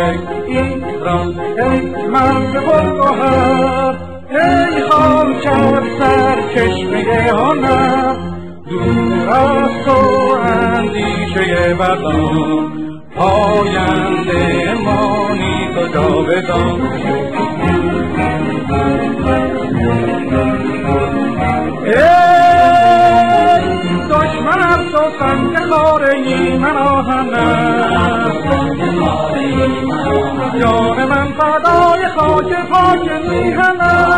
ایران ای مرد بلگوهر ای خاکر سرچشمه هنر دور از تو اندیشه بدان پاینده مانی تو جاودان ای دشمن از تو سنگ خاره من آهن است جان من فدای خاک پاک میهن است